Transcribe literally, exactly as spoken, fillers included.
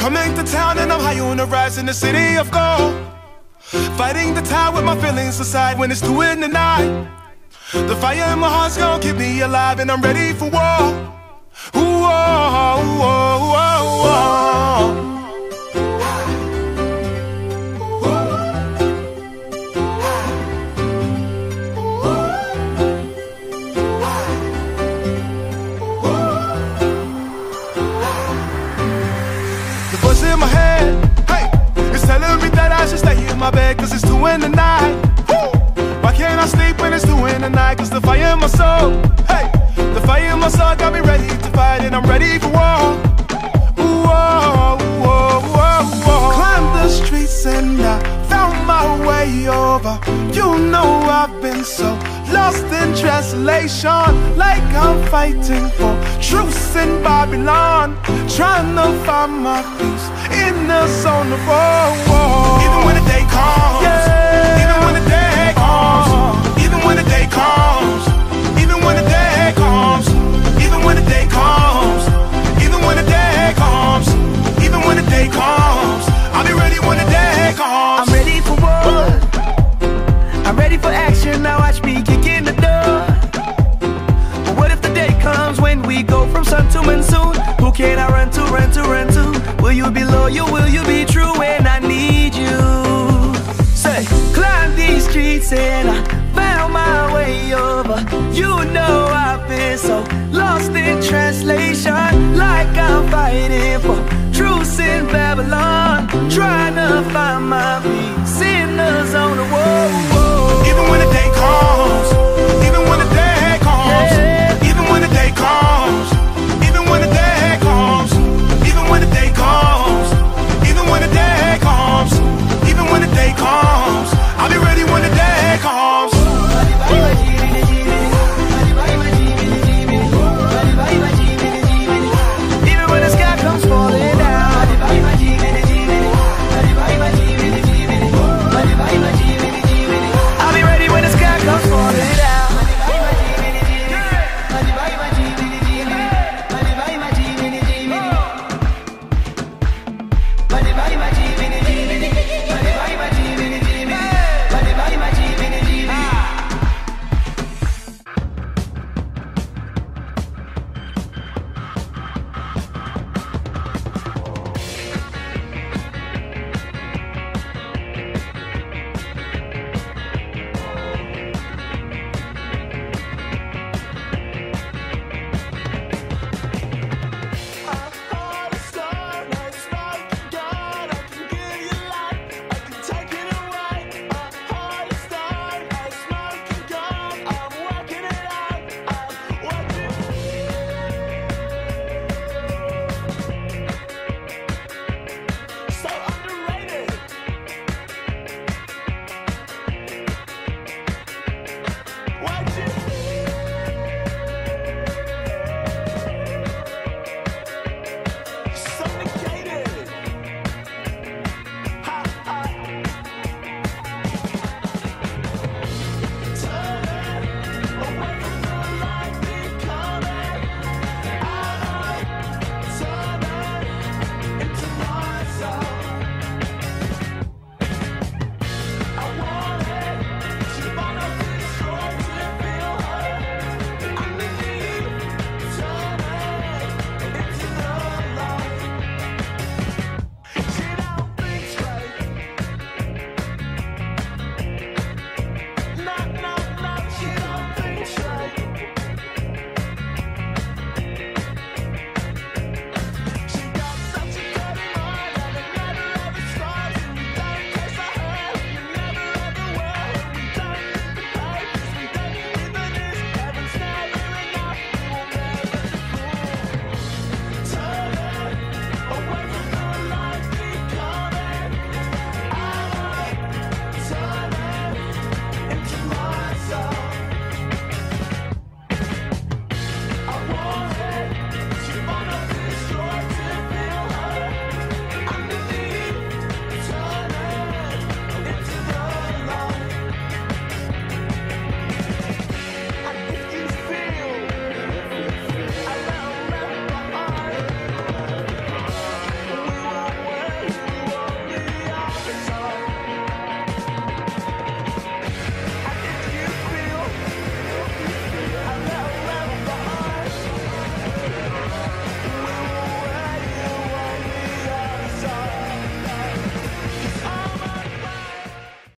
Coming to town and I'm high on the rise in the city of gold. Fighting the tide with my feelings aside when it's two in the night. The fire in my heart's gonna keep me alive and I'm ready for war. Ooh, oh, oh, oh, oh, oh. In my head, hey, it's telling me that I should stay in my bed cause it's two in the night. Woo! Why can't I sleep when it's two in the night? Cause the fire in my soul, hey, the fire in my soul got me ready to fight and I'm ready for war. Ooh, oh, oh, oh, oh, oh. Climbed the streets and I found my way over. You know I've been so lost in translation, like I'm fighting for truce in Babylon, trying to find my peace in the zone of war. Even when the day comes, yeah. Even when the day comes, even when the day comes, even when the day comes, even when the day comes, even when the day comes, even when the day comes, I'll be ready when the day comes. I'm ready for war, I'm ready for action, now watch me kick in the door. But what if the day comes when we go from sun to moon soon? Who can I run to, run to, run to? Will you be loyal, will you be true when I need you? Say, climb these streets and I found my way over. You know I've been so lost in translation, like I'm fighting for truce in Babylon, trying to find my peace in the zone of war.